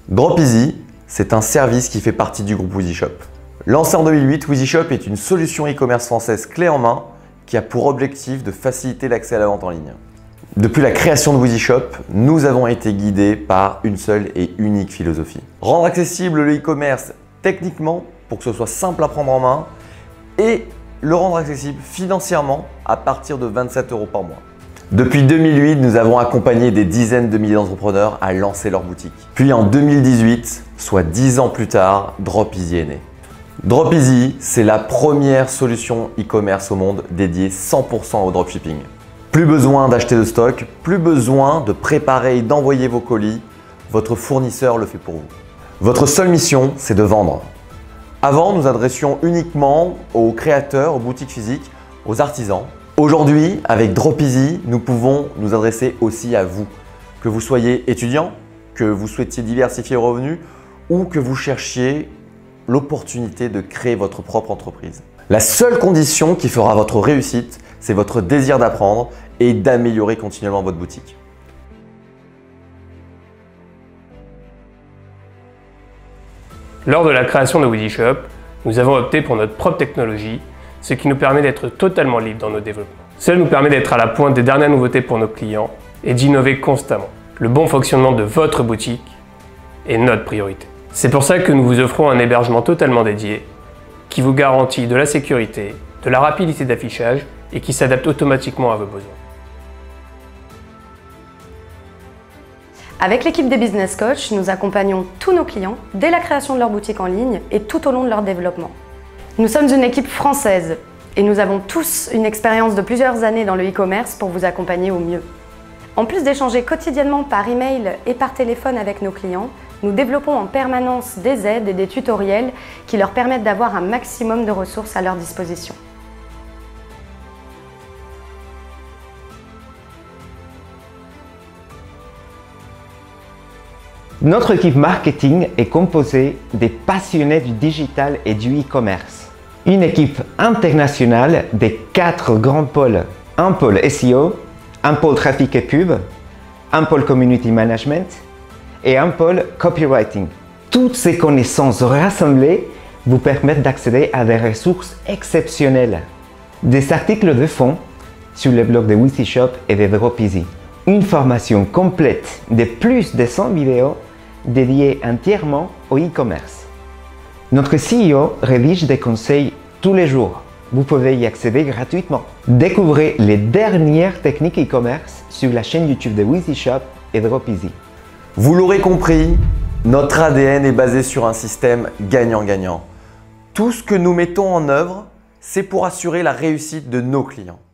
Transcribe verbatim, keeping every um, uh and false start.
Dropeasy, c'est un service qui fait partie du groupe WheezyShop. Lancé en deux mille huit, WheezyShop est une solution e-commerce française clé en main qui a pour objectif de faciliter l'accès à la vente en ligne. Depuis la création de WheezyShop, nous avons été guidés par une seule et unique philosophie. Rendre accessible le e-commerce techniquement pour que ce soit simple à prendre en main et le rendre accessible financièrement à partir de vingt-sept euros par mois. Depuis deux mille huit, nous avons accompagné des dizaines de milliers d'entrepreneurs à lancer leur boutique. Puis en deux mille dix-huit, soit dix ans plus tard, Dropeasy est né. Dropeasy, c'est la première solution e-commerce au monde dédiée cent pour cent au dropshipping. Plus besoin d'acheter de stock, plus besoin de préparer et d'envoyer vos colis, votre fournisseur le fait pour vous. Votre seule mission, c'est de vendre. Avant, nous adressions uniquement aux créateurs, aux boutiques physiques, aux artisans. Aujourd'hui, avec Dropeasy, nous pouvons nous adresser aussi à vous. Que vous soyez étudiant, que vous souhaitiez diversifier vos revenus ou que vous cherchiez l'opportunité de créer votre propre entreprise. La seule condition qui fera votre réussite, c'est votre désir d'apprendre et d'améliorer continuellement votre boutique. Lors de la création de WheezyShop, nous avons opté pour notre propre technologie, ce qui nous permet d'être totalement libre dans nos développements. Cela nous permet d'être à la pointe des dernières nouveautés pour nos clients et d'innover constamment. Le bon fonctionnement de votre boutique est notre priorité. C'est pour ça que nous vous offrons un hébergement totalement dédié qui vous garantit de la sécurité, de la rapidité d'affichage et qui s'adapte automatiquement à vos besoins. Avec l'équipe des Business Coach, nous accompagnons tous nos clients dès la création de leur boutique en ligne et tout au long de leur développement. Nous sommes une équipe française et nous avons tous une expérience de plusieurs années dans le e-commerce pour vous accompagner au mieux. En plus d'échanger quotidiennement par email et par téléphone avec nos clients, nous développons en permanence des aides et des tutoriels qui leur permettent d'avoir un maximum de ressources à leur disposition. Notre équipe marketing est composée des passionnés du digital et du e-commerce. Une équipe internationale des quatre grands pôles. Un pôle S E O, un pôle trafic et pub, un pôle community management et un pôle copywriting. Toutes ces connaissances rassemblées vous permettent d'accéder à des ressources exceptionnelles. Des articles de fond sur le blog de WheezyShop et de Dropeasy. Une formation complète de plus de cent vidéos dédiées entièrement au e-commerce. Notre C E O rédige des conseils tous les jours. Vous pouvez y accéder gratuitement. Découvrez les dernières techniques e-commerce sur la chaîne YouTube de WheezyShop et Dropeasy. Vous l'aurez compris, notre A D N est basé sur un système gagnant-gagnant. Tout ce que nous mettons en œuvre, c'est pour assurer la réussite de nos clients.